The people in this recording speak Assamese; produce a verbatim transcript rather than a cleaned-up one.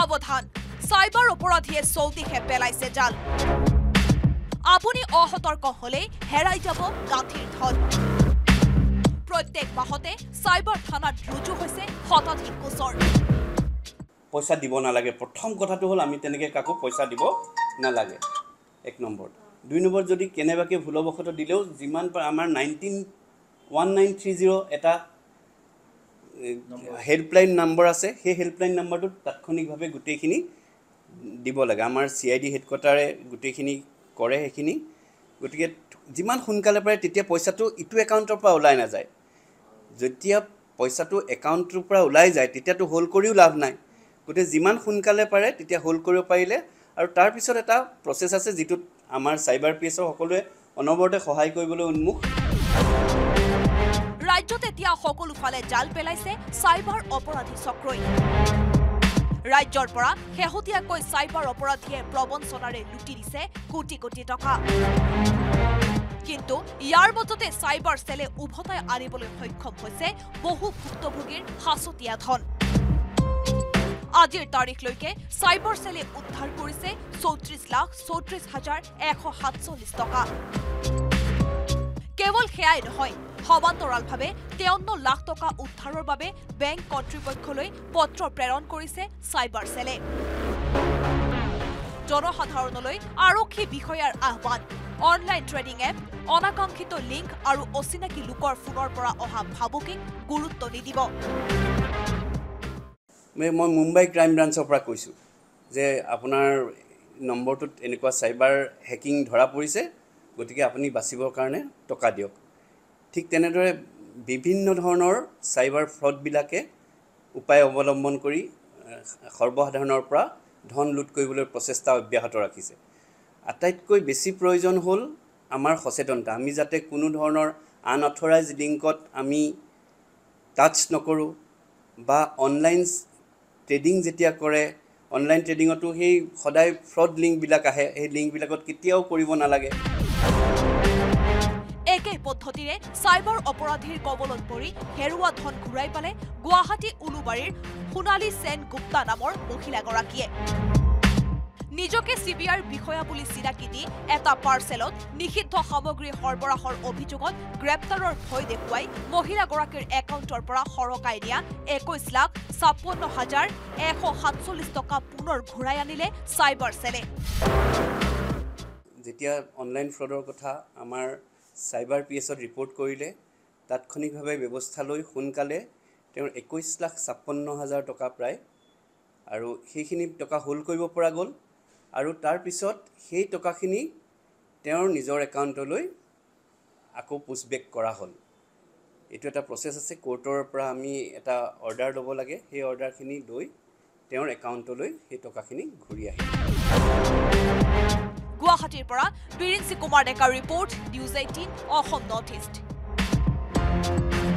সাৱধান সাইবাৰ অপৰাধীয়ে চৌদিশে পেলাইছে জাল আপুনি অসতৰ্ক হলে হেৰাই যাব গাঁঠিৰ ধন প্ৰত্যেক মাহতে সাইবাৰ থানাত ৰুজু হৈছে শতাধিক গোচৰ পইচা দিব নালাগে প্ৰথম কথাটো হল আমি তেনেকে কাকো পইচা দিব নালাগে এক নম্বৰ দুই নম্বৰ যদি কেনেবাকে ভুলবশত দিলেও যিমান পাৰ আমাৰ nineteen one nine three zero' এটা হেল্পলাইন নম্বৰ আছে সেই হেল্পলাইন নম্বৰটো তাৎক্ষণিকভাৱে গোটেইখিনি দিব লাগে আমাৰ চি আই ডি হেডকোৱাৰ্টাৰে গোটেইখিনি কৰে সেইখিনি গতিকে যিমান সোনকালে পাৰে তেতিয়া পইচাটো ইটো একাউণ্টৰ পৰা ওলাই নাযায় যেতিয়া পইচাটো একাউণ্টৰ পৰা ওলাই যায় তেতিয়াতো হোল্ড কৰিও লাভ নাই গতিকে যিমান সোনকালে পাৰে তেতিয়া হোল্ড কৰিব পাৰিলে আৰু তাৰ পিছত এটা প্ৰচেছ আছে যিটোত আমাৰ সাইবাৰ পিএছৰ সকলোৱে অনবৰতে সহায় কৰিবলৈ উন্মুখ ৰাজ্যত এতিয়া সকলো ফালে জাল পেলাইছে সাইবাৰ অপৰাধী চক্ৰই ৰাজ্যৰ পৰা শেহতীয়াকৈ সাইবাৰ অপৰাধীয়ে প্ৰবঞ্চনাৰে লুটি দিছে কোটি কোটি টকা কিন্তু ইয়াৰ মততে সাইবাৰ সেলে উভতাই আনিবলৈ সক্ষম হৈছে বহু ভুক্তভোগীৰ হাসতীয়া ধন আজিৰ তাৰিখলৈকে সাইবাৰ সেলে উদ্ধাৰ কৰিছে চৌত্ৰিশ লাখ চৌত্ৰিশ হাজাৰ এশ সাতচল্লিশ টকা কেৱল সেয়াই নহয় সমান্তৰালভাৱে তেৱন্ন লাখ টকা উদ্ধাৰৰ বাবে বেংক কৰ্তৃপক্ষলৈ পত্ৰ প্ৰেৰণ কৰিছে সাইবাৰ সেলে জনসাধাৰণলৈ আৰক্ষী বিষয়াৰ আহ্বান অনলাইন ট্ৰেডিং এপ অনাকাংক্ষিত লিংক আৰু অচিনাকি লোকৰ ফোনৰ পৰা অহা ভাবুকিক গুৰুত্ব নিদিব মই মুম্বাই ক্ৰাইম ব্ৰাঞ্চৰ পৰা কৈছোঁ যে আপোনাৰ নম্বৰটোত এনেকুৱা সাইবাৰ হেকিং ধৰা পৰিছে গতিকে আপুনি বাচিবৰ কাৰণে টকা দিয়ক ঠিক তেনেদৰে বিভিন্ন ধৰণৰ সাইবাৰ ফ্ৰডবিলাকে উপায় অৱলম্বন কৰি সৰ্বসাধাৰণৰ পৰা ধন লুট কৰিবলৈ প্ৰচেষ্টা অব্যাহত ৰাখিছে আটাইতকৈ বেছি প্ৰয়োজন হ'ল আমাৰ সচেতনতা আমি যাতে কোনো ধৰণৰ আনঅথৰাইজ লিংকত আমি টাচ নকৰোঁ বা অনলাইন ট্ৰেডিং যেতিয়া কৰে অনলাইন ট্ৰেডিঙতো সেই সদায় ফ্ৰড লিংকবিলাক আহে সেই লিংকবিলাকত কেতিয়াও কৰিব নালাগে একে পদ্ধতিৰে সাইবাৰ অপৰাধীৰ কবলত পৰি হেৰুৱা ধন ঘূৰাই পালে গুৱাহাটী উলুবাৰীৰ সোণালী সেন গুপ্তা নামৰ মহিলাগৰাকীয়ে নিজকে সিবিআইৰ বিষয়া বুলি চিনাকি দি এটা পাৰ্চেলত নিষিদ্ধ সামগ্ৰী সৰবৰাহৰ অভিযোগত গ্ৰেপ্তাৰৰ ভয় দেখুৱাই মহিলাগৰাকীৰ একাউণ্টৰ পৰা সৰকাই নিয়া একৈশ লাখ ছাপন্ন হাজাৰ এশ সাতচল্লিশ টকা পুনৰ ঘূৰাই আনিলে সাইবাৰ সেলে যেতিয়া অনলাইন ফ্ৰডৰ কথা আমাৰ সাইবাৰ পিএছত ৰিপৰ্ট কৰিলে তাৎক্ষণিকভাৱে ব্যৱস্থা লৈ সোনকালে তেওঁৰ একৈশ লাখ ছাপন্ন হাজাৰ টকা প্ৰায় আৰু সেইখিনি টকা হোল্ড কৰিব পৰা গ'ল আৰু তাৰ পিছত সেই টকাখিনি তেওঁৰ নিজৰ একাউণ্টলৈ আকৌ পুছবেক কৰা হ'ল এইটো এটা প্ৰচেছ আছে কোৰ্টৰ পৰা আমি এটা অৰ্ডাৰ ল'ব লাগে সেই অৰ্ডাৰখিনি লৈ তেওঁৰ একাউণ্টলৈ সেই টকাখিনি ঘূৰি আহিল গুৱাহাটীৰ পৰা বিৰিঞ্চি কুমাৰ ডেকাৰ report news eighteen Assam north east